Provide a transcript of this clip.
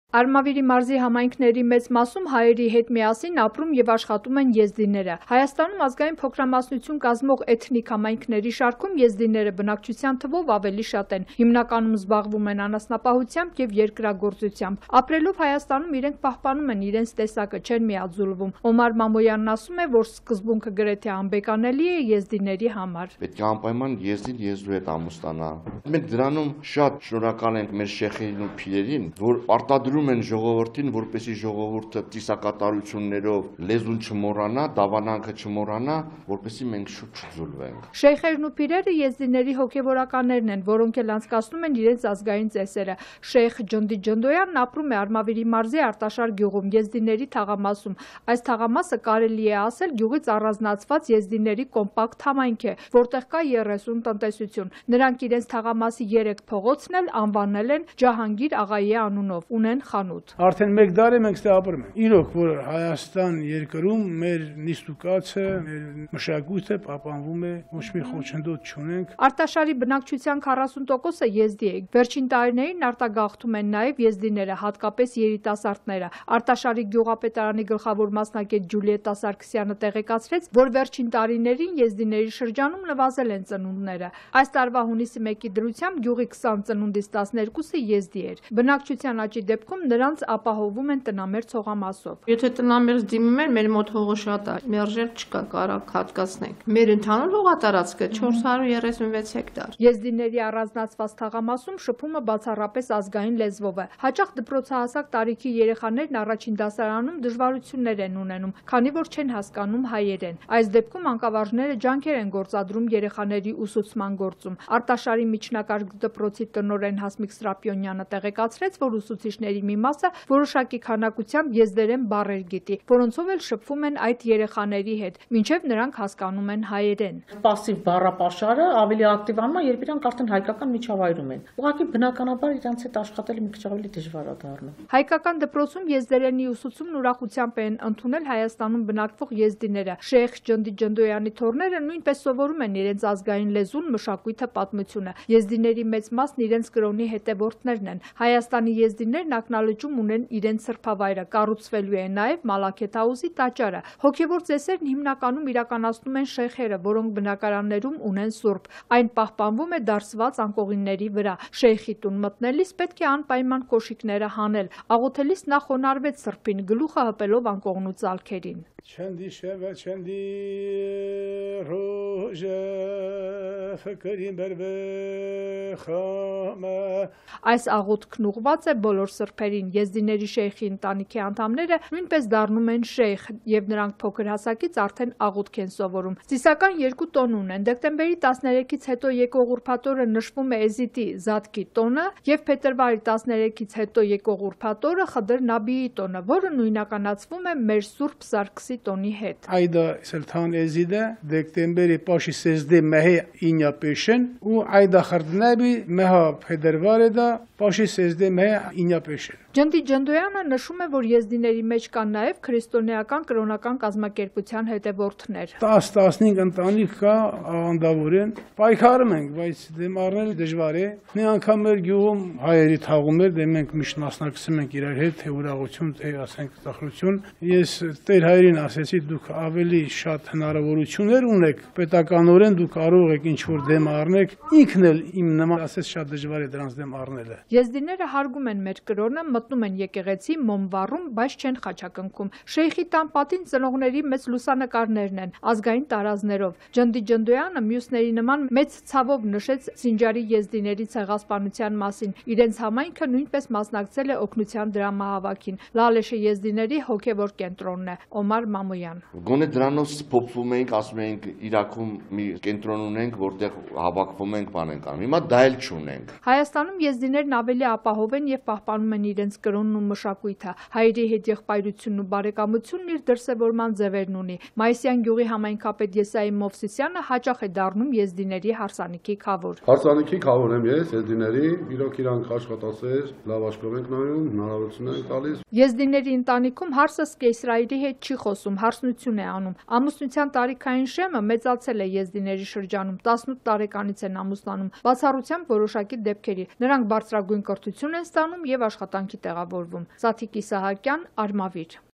Արմավիրի մարզի համայնքների մեծ մասում հայերի հետ միասին ապրում և աշխատում են եզդիները։ Հայաստանում ազգային փոքրամասնություն կազմող էթնիկ համայնքների շարքում եզդիները բնակչության թվով ավելի շատ են։ Հիմնականում զբաղվում են անասնապահությամբ և երկրագործությամբ։ Ապրելով Հայաստանում իրենք պահպանում են իրենց տեսակը, չեն միաձուլվում։ Օմար Մամոյանն ասում է, որ սկզբունքը գրեթե անբեկանելի է եզդիների համար։ Պետք է անպայման եզդին եզդու հետ ամուսնանա։ Մենք դրանում շատ շնորհակալ ենք մեր շեխերին ու փիրերին, որ արտադրում են ժողովրդին, որպեսզի ժողովուրդը ծիսակատարություններով լեզուն չմոռանա, դավանանքը չմոռանա, որպեսզի մենք շուտ չձուլվենք։ Շեյխերն ու փիրերը եզդիների հոգևորականներն են, որոնք էլ անցկացնում են իրենց ազգային ծեսերը։ Շեյխ Ջնդի Ջնդոյանն ապրում է Արմավիրի մարզի Արտաշար գյուղում, եզդիների թաղամասում։ Այս թաղամասը կարելի է ասել գյուղից առանձնացված եզդիների կոմպակտ համայնք է, որտեղ կա 30 տնտեսություն։ Նրանք իրենց թաղամասի 3 փողոցն էլ անվանել են Ջահանգիր աղայի անունով, ունեն խանութ։ Արդեն 1 դար է մենք ստե ապրում ենք։ Իրոք, որ Հայաստան երկրում մեր նիստուկացը, մեր մշակույթը պահպանվում է, ոչ մի խոչընդոտ չունենք։ Արտաշարի բնակչության 40%-ը եզդի է։ Վերջին տարիներին արտագաղթում են նաև եզդիները, հատկապես երիտասարդները։ Արտաշարի գյուղապետարանի գլխավոր մասնագետ Ջուլիետա Սարգսյանը տեղեկացրեց, որ վերջին տարիներին եզդիների շրջանում նվազել են ծնունդները։ Այս տարվա հունիսի 1-ի դրությամբ գյուղի 20 ծնունդից 12-ը եզդի էր։ Բնակչության աճի դեպքում նրանց ապահովում են տնամերձ հողամասով։ Եթե տնամերձ դիմում են, մեր մոտ հողը շատ է, մերժել չկա, կարակ հատկացնենք։ Մեր ընդհանուր հողատարածքը 436 հեկտար։ Եզդիների առանձնացված թաղամասում շփումը բացառապես ազգային լեզվով է։ Հաճախ դպրոցահասակ տարիքի երեխաներն առաջին դասարանում դժվարություններ են ունենում, քանի որ չեն հասկանում հայերեն։ Այս դեպքում անկավարժները ջանքեր են գործադրում երեխաների ուսուցման գործում։ Արտաշարի միջնակարգ դպրոցի տնօրեն Հասմիկ Սրապյոնյանը տեղեկացրեց, որ ուսուցիչների մի մասը որոշակի քանակությամբ եզդերեն բառեր գիտի, որոնցով էլ շփվում են այդ երեխաների հետ, մինչև նրանք հասկանում են հայերեն։ Պասիվ բառապաշարը ավելի ակտիվանում է, երբ իրանք արդեն հայկական միջավայրում են։ Ուղղակի բնականաբար իրանց հետ աշխատելը մի քիչ ավելի դժվար է դառնում։ Հայկական դպրոցում եզդերենի ուսուցումն ուրախությամբ են ընդունել Հայաստանում բնակվող եզդիները։ Շեյխ Ջնդի Ջնդոյանի թոռները նույնպես սովորում են իրենց ազգային լեզուն, մշակույթը, պատմությունը։ Եզդիների մեծ մասն իրենց կրոնի հետևորդներն են։ Հայաստանի եզդիներն ակնալճում ունեն իրենց սրբավայրը, կառուցվելու է նաև Մալաքեթ Հաուզի տաճարը։ Հոգևոր ծեսերն հիմնականում իրականացնում են շեյխերը, որոնք բնակարաններում ունեն սուրբ։ Այն պահպանվում է դարսված անկողինների վրա։ Շեյխի տուն մտնելիս պետք է անպայման կոշիկները հանել։ Աղոթելիս նա խոնարհվեց սրբին, գլուխը հպելով անկողնու ծալքերին։ Չնդի շևը չնդի ռոժը ֆկրին բերվե խամը։ Այս աղոթքն ուղղված է բոլոր սրբերին։ Եզդիների շեյխի ընտանիքի անդամները նույնպես դառնում են շեյխ, եւ նրանք փոքր հասակից արդեն աղոթք են սովորում։ Ծիսական 2 տոն ունեն։ Դեկտեմբերի 13-ից հետո եկող ուրբաթ օրը նշվում է Էզիդի Զադկի տոնը եւ փետրվարի 13-ից հետո եկող ուրբաթ օրը Խդր Նաբիի տոնը, որը նույնականացվում է մեր Սուրբ Սարգսի տոնի հետ։ Այդա Սելթան Էզիդը դեկտեմբերի պաշի սեզդե մեհե ինյա պեշեն ու այդա խրդնաբի մեհա փետրվարը դա պաշի սեզդե մեհե ինյա պեշեն։ Ջնդի Ջնդոյանը նշում է, որ եզդիների մեջ կան նաև քրիստոնեական կրոնական կազմակերպության հետևորդներ։ 10-15 ընտանիք կա անդավորեն, պայքարում ենք, բայց դեմ առնել դժվար է։ Մի անգամ մեր գյուղում հայերի թաղում էր, դե մենք միշտ մասնակցում ենք իրար հետ, թե ուրախություն, թե ասենք տխրություն։ Ես Տեր հայրին ասեցի, դուք ավելի շատ հնարավորություններ ունեք, պետականորեն դուք կարող եք ինչ-որ դեմ առնեք, ինքն էլ իմ նման ասեց շատ դժվար է դրանց դեմ առնելը։ Եզդիները հարգում են մեր կրոնը, մտնում են եկեղեցի, մոմ վառում, բայց չեն խաչակնքում։ Շեյխի տան պատին ծնողների մեծ լուսանկարներն են, ազգային տարազներով։ Ջնդի Ջնդոյանը մյուսների նման մեծ ցավով նշեց Սինջարի եզդիների ցեղասպանության մասին։ Իրենց համայնքը նույնպես մասնակցել է օգնության դրամահավաքին։ Լալեշը եզդիների հոգևոր կենտրոնն է։ Օմար Մամոյան։ Գոնե դրանով փոփվում էինք, ասում էինք Իրաքում մի կենտրոն ունենք, որտեղ հավաքվում ենք, բան ենք անում։ Հիմա դա էլ չունենք։ Հայաստանում եզդիներն ավելի ապահով են եւ պահպանում են իրենց կրոնն ու մշակույթը։ Հայերի հետ եղբայրությունն ու բարեկամությունն իր դրսևորման ձևերն ունի։ Մայիսյան գյուղի համայնքապետ Եսայի Մովսիսյանը հաճախ է դառնում եզդիների հարսանիքի քավոր։ Հարսանիքի քավոր եմ ես եզդիների, իրոք իրանք աշխատասեր, լավ աշխատում ենք նայում, հնարավորություն են տալիս։ Եզդիների ընտանիքում հարսս կեսրայրի հետ չի խոսում, հարսնություն է անում։ Ամուսնության տարիքային շեմը մեծացել է եզդիների շրջանում, 18 տարեկանից են ամուսնանում, բացառությամբ որոշակի դեպքերի։ Նրանք բարձրագույն կրթություն են ստանում եւ աշխատանք աշխատանքի տեղավորվում։ Զաթիկ Իսահակյան, Արմավիր։